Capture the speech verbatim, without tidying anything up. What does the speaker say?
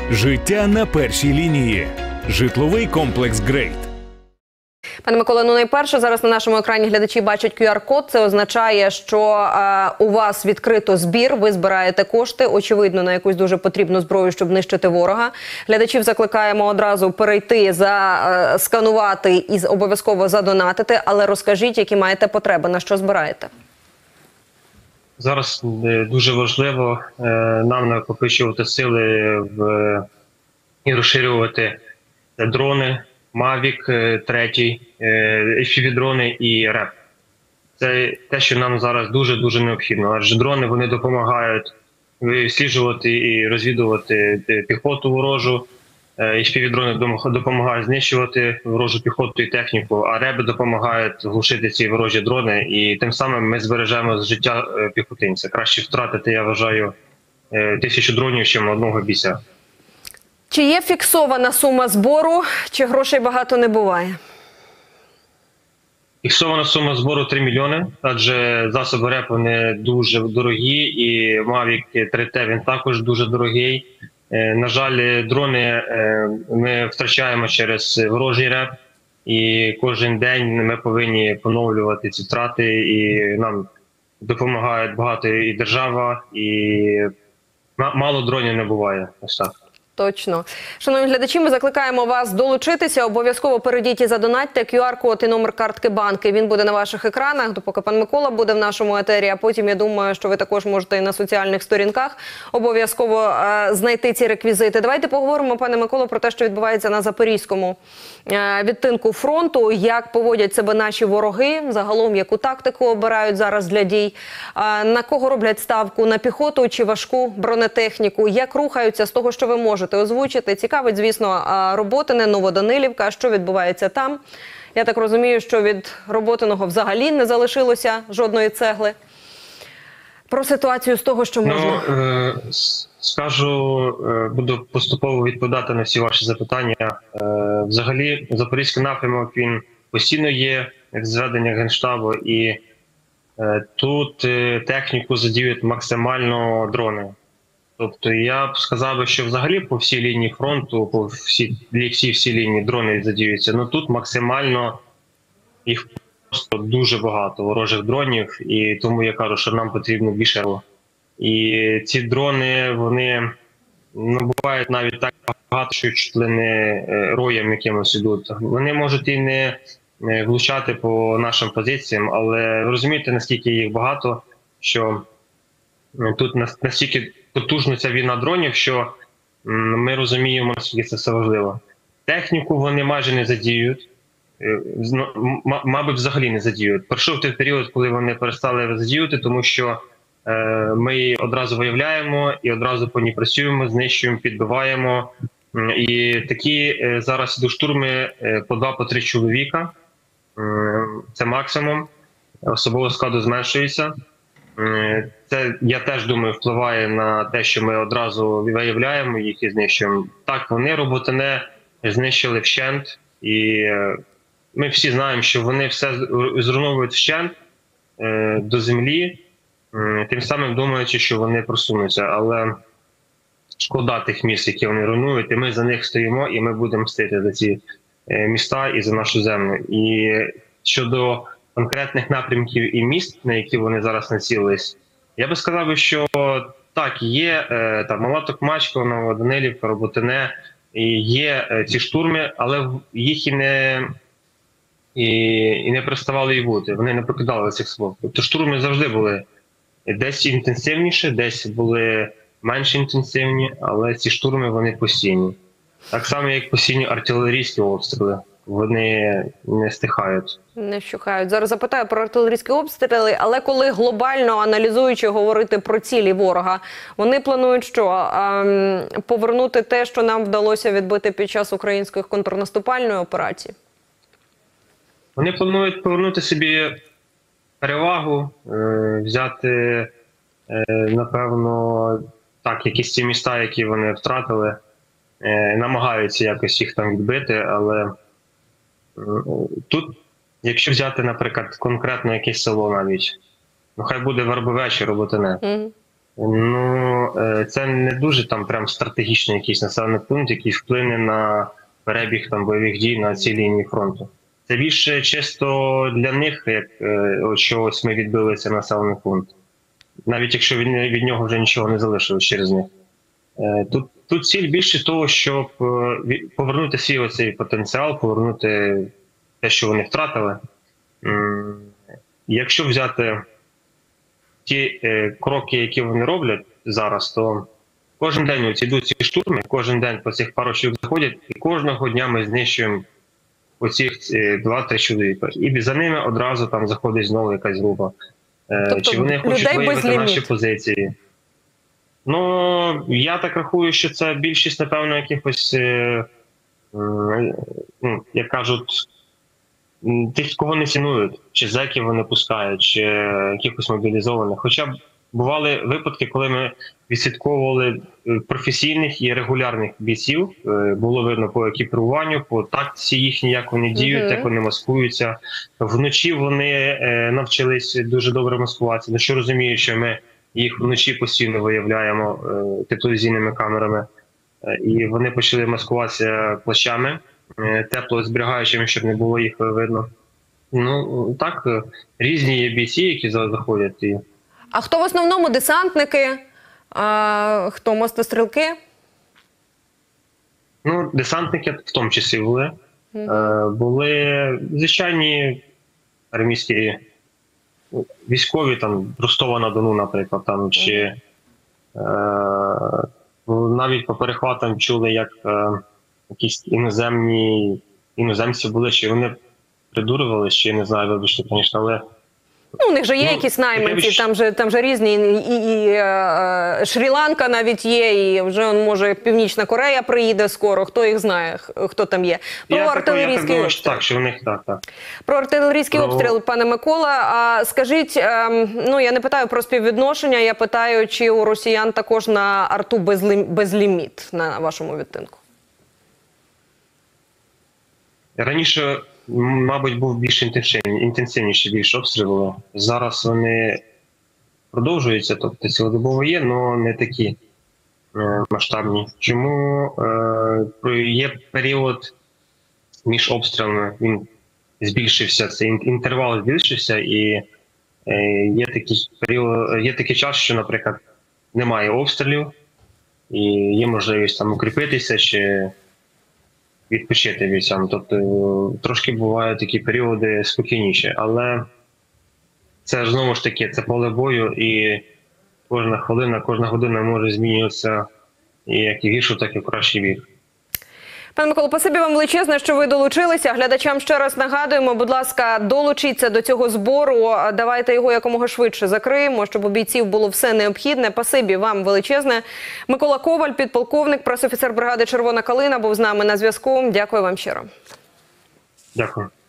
Життя на першій лінії. Житловий комплекс «Грейт». Пане Миколо, ну найперше, зараз на нашому екрані глядачі бачать ку ар код. Це означає, що е, у вас відкрито збір, ви збираєте кошти, очевидно, на якусь дуже потрібну зброю, щоб нищити ворога. Глядачів закликаємо одразу перейти, за, е, сканувати і обов'язково задонатити. Але розкажіть, які маєте потреби, на що збираєте? Зараз дуже важливо е, нам накопичувати сили в, і розширювати дрони, Мавік третій, еф пі ві-дрони і реп. Це те, що нам зараз дуже-дуже необхідно. Адже дрони, вони допомагають висліджувати і розвідувати піхоту ворожу. еф пі ві-дрони допомагають знищувати ворожу піхоту і техніку, а реби допомагають глушити ці ворожі дрони. І тим самим ми збережемо життя піхотинця. Краще втратити, я вважаю, тисячу дронів, чим одного бійця. Чи є фіксована сума збору, чи грошей багато не буває? Фіксована сума збору три мільйони, адже засоби реп вони дуже дорогі, і Мавік три те він також дуже дорогий. На жаль, дрони ми втрачаємо через ворожий реп, і кожен день ми повинні поновлювати ці втрати, і нам допомагають багато і держава, і мало дронів не буває. Ось так. Точно. Шановні глядачі, ми закликаємо вас долучитися. Обов'язково перейдіть і задонатьте. ку ар код і номер картки банки. Він буде на ваших екранах, допоки пан Микола буде в нашому етері. А потім, я думаю, що ви також можете і на соціальних сторінках обов'язково е, знайти ці реквізити. Давайте поговоримо, пане Миколо, про те, що відбувається на Запорізькому е, відтинку фронту. Як поводять себе наші вороги, загалом яку тактику обирають зараз для дій. Е, на кого роблять ставку? На піхоту чи важку бронетехніку? Як рухаються з того, що ви можете озвучити? Цікавить, звісно, Роботине, Новоданилівка, що відбувається там. Я так розумію, що від Роботиного взагалі не залишилося жодної цегли. Про ситуацію з того, що можна. Ну, е скажу, е буду поступово відповідати на всі ваші запитання. Е взагалі, Запорізький напрямок, він постійно є в зведеннях Генштабу, і е тут е техніку задіють максимально дрони. Тобто я б сказав, що взагалі по всій лінії фронту, по всій всі, всі лінії дрони задіються. Ну тут максимально їх просто дуже багато, ворожих дронів, і тому я кажу, що нам потрібно більше. І ці дрони, вони ну, бувають навіть так багато, що чуть ли не роєм якимось ідуть. Вони можуть і не влучати по нашим позиціям, але ви розумієте, наскільки їх багато, що тут настільки потужна ця війна дронів, що ми розуміємо, наскільки це все важливо. Техніку вони майже не задіють, мабуть, взагалі не задіють. Пройшов той період, коли вони перестали задіювати, тому що ми її одразу виявляємо і одразу по ній працюємо, знищуємо, підбиваємо. І такі зараз йдуть штурми по два-по три чоловіка. Це максимум. Особового складу зменшується. Це, я теж думаю, впливає на те, що ми одразу виявляємо їх і знищуємо. Так, вони Роботине знищили вщент, і ми всі знаємо, що вони все зруйновують вщент до землі, тим самим думаючи, що вони просунуться. Але шкода тих міст, які вони руйнують, і ми за них стоїмо, і ми будемо мстити за ці міста і за нашу землю. І щодо конкретних напрямків і міст, на які вони зараз націлились, я би сказав, що так, є там Мала Токмачка, Новоданилівка, Роботине, і є е, ці штурми, але їх і не, і, і не переставали і бути, вони не покидали цих слов. Тобто штурми завжди були десь інтенсивніші, десь були менш інтенсивні, але ці штурми вони постійні. Так само, як постійні артилерійські обстріли. Вони не стихають. Не вщухають. Зараз запитаю про артилерійські обстріли, але коли глобально аналізуючи говорити про цілі ворога, вони планують що? Ем, повернути те, що нам вдалося відбити під час української контрнаступальної операції? Вони планують повернути собі перевагу, е, взяти, е, напевно, так, якісь ці міста, які вони втратили, е, намагаються якось їх там відбити, але тут, якщо взяти, наприклад, конкретно якесь село навіть, ну хай буде Вербове чи Роботине, mm-hmm. Ну, е, це не дуже там прям стратегічний якийсь населений пункт, який вплине на перебіг там бойових дій на цій лінії фронту. Це більше чисто для них, як е, от що ось ми відбилися населений пункт. Навіть якщо від, від нього вже нічого не залишилось через них. Е, тут, тут ціль більше того, щоб е, від- повернути свій оцей потенціал, повернути те, що вони втратили. М, Якщо взяти ті е, кроки, які вони роблять зараз, то кожен день ось ідуть ці штурми, кожен день по цих пару чоловік заходять, і кожного дня ми знищуємо оцих е, два-три чоловіка. І за ними одразу там заходить знову якась група. Е, Тобто Чи вони хочуть людей виявити без наші ліміт. позиції? Ну, я так рахую, що це більшість, напевно, якихось, е, е, ну, як кажуть, м, тих, кого не цінують, чи зеків вони пускають, чи якихось мобілізованих. Хоча б бували випадки, коли ми відслідковували е, професійних і регулярних бійців. Е, Було видно по екіпіруванню, по тактиці їхній, як вони діють, Мгм. як вони маскуються. Вночі вони е, навчились дуже добре маскуватися. Ну що розумію, що ми їх вночі постійно виявляємо е, тепловізійними камерами. Е, І вони почали маскуватися плащами, е, теплозберігаючими, щоб не було їх видно. Ну, так, е, різні є бійці, які за- заходять. І... А хто в основному десантники, а, хто мостострілки? Ну, десантники в тому числі були. Е, були звичайні армійські ну, військові, там, Ростова-на-Дону, наприклад, там, чи е, ну, навіть по перехватам чули, як е, якісь іноземні іноземці були, чи вони придурювалися, чи не знаю, вибачте, звісно, але Ну, у них же є Ну, якісь найманці, таке там же, там же різні, і, і, і е, е, Шрі-Ланка навіть є, і вже, он, може, Північна Корея приїде скоро, хто їх знає, х- хто там є. Про я так, я так артилерійський думаю, що обстріл. так, що в них так, так. Про артилерійський Про- обстріл, пане Микола, а скажіть, ем, ну я не питаю про співвідношення, я питаю, чи у росіян також на арту безлім- безліміт на вашому відтинку? Раніше, м, мабуть, був більш інтенсивні- інтенсивніші більш обстріли. Зараз вони продовжуються, тобто цілодобово є, але не такі е, масштабні. Чому е, про- є період між обстрілами, він збільшився, цей ін- інтервал збільшився, і е, є такий період, є такий час, що, наприклад, немає обстрілів, і є можливість там укріпитися чи відпочити бійцям. Тобто е, трошки бувають такі періоди спокійніші, але це ж знову ж таки це поле бою, і кожна хвилина, кожна година може змінюватися і як і в гіршу, так і в кращий бік. Пане Миколо, спасибі вам величезне, що ви долучилися. Глядачам ще раз нагадуємо, будь ласка, долучіться до цього збору. Давайте його якомога швидше закриємо, щоб у бійців було все необхідне. Спасибі вам величезне. Микола Коваль, підполковник, пресофіцер бригади «Червона калина», був з нами на зв'язку. Дякую вам щиро. Дякую.